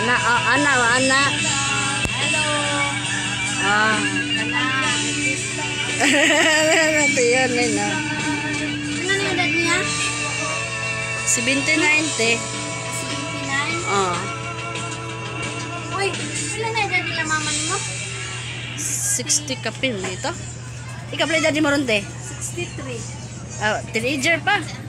Ana, ana. Hello. Ah. Ito yun, no? Ano yung edad niya? 79, te. 79? Oh. Uy, ilan na edad nila mama mo? 60 ka pin dito. Ikaw pala edad mo ron, te? 63. Teenager pa.